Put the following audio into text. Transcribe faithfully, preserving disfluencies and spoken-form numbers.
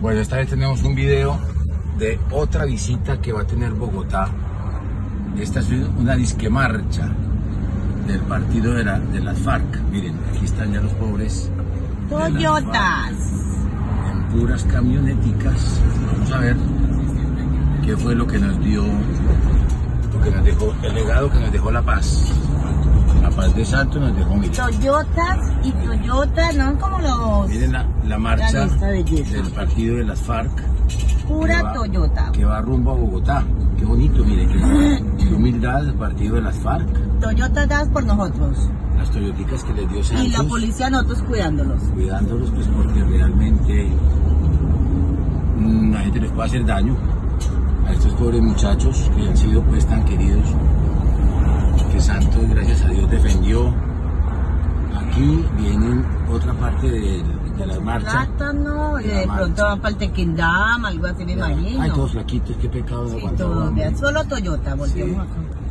Bueno, esta vez tenemos un video de otra visita que va a tener Bogotá. Esta es una disque marcha del partido de, la, de las FARC. Miren, aquí están ya los pobres Toyotas. En puras camioneticas. Vamos a ver qué fue lo que nos dio, lo que nos dejó, el legado que nos dejó La Paz. La Paz de Santo nos dejó, miren. Toyotas y Toyotas, ¿no? Como los... Miren la, la marcha La belleza. del partido de las FARC. Pura que va, Toyota. Que va rumbo a Bogotá. Qué bonito, miren, qué, qué humildad el partido de las FARC. Toyotas dadas por nosotros. Las toyoticas que les dio Santos. Y la policía nosotros cuidándolos. Cuidándolos, pues porque realmente mmm, la gente les puede hacer daño a estos pobres muchachos que han sido pues tan queridos, que Santos gracias a Dios defendió. Aquí vienen otra parte de, de las marchas. Plátano, y de, de pronto van para el Tequendama, algo así me imagino. Ay, todos flaquitos, qué pecado. Sí, todo, solo Toyota, volvemos sí. acá.